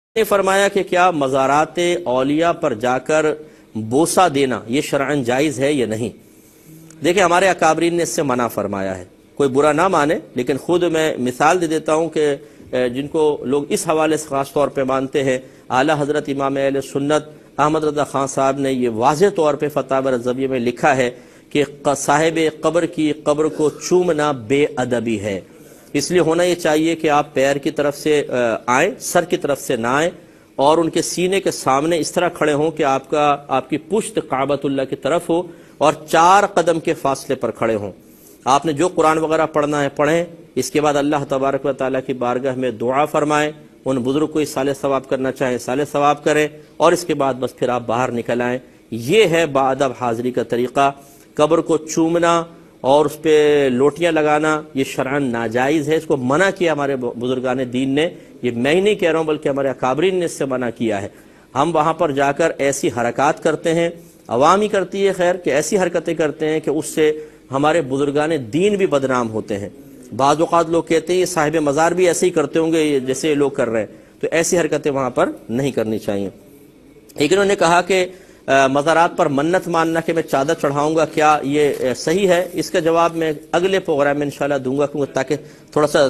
نے فرمایا کہ کیا مزارات اولیاء پر جا کر بوسہ دینا یہ شرعن جائز ہے یا نہیں؟ دیکھیں، ہمارے اکابرین نے اس سے منع فرمایا ہے، کوئی برا نہ مانے، لیکن خود میں مثال دے دیتا ہوں کہ جن کو لوگ اس حوالے سے خاص طور پہ مانتے ہیں، اعلیٰ حضرت امام اہل سنت احمد رضا خان صاحب نے یہ واضح طور پہ فتاوی رضویہ میں لکھا ہے کہ صاحب قبر کی قبر کو چومنا بے ادبی ہے۔ اس لیے ہونا یہ چاہیے کہ آپ پیر کی طرف سے آئیں، سر کی طرف سے نہ آئیں، اور ان کے سینے کے سامنے اس طرح کھڑے ہوں کہ آپ کی پشت کعبۃ اللہ کی طرف ہو اور 4 قدم کے فاصلے پر کھڑے ہوں۔ آپ نے جو قرآن وغیرہ پڑھنا ہے پڑھیں، اس کے بعد اللہ تبارک و تعالیٰ کی بارگاہ میں دعا فرمائیں، ان بزرگ کو اصالہ ثواب کرنا چاہیں اصالہ ثواب کریں، اور اس کے بعد بس پھر آپ باہر نکل آئیں۔ یہ ہے باادب حاضری کا طریقہ۔ قبر کو چومنا اور اس پہ لوٹیاں لگانا یہ شرعن ناجائز ہے، اس کو منع کیا ہمارے بزرگان دین نے۔ یہ میں ہی نہیں کہہ رہا ہوں بلکہ ہمارے اکابرین نے اس سے منع کیا ہے۔ ہم وہاں پر جا کر ایسی حرکات کرتے ہیں، عوام ہی کرتی ہے خیر، کہ ایسی حرکتیں کرتے ہیں کہ اس سے ہمارے بزرگان دین بھی بدنام ہوتے ہیں۔ بعض اوقات لوگ کہتے ہیں یہ صاحب مزار بھی ایسے ہی کرتے ہوں گے جیسے یہ لوگ کر رہے ہیں، تو ایسی حرکتیں وہاں پر نہیں کرنی چاہیے۔ لیکن انہوں نے کہا کہ مزارات پر منت ماننا کہ میں چادر چڑھاؤں گا، کیا یہ صحیح ہے؟ اس کا جواب میں اگلے پروگرام میں انشاءاللہ دوں گا، تاکہ تھوڑا سا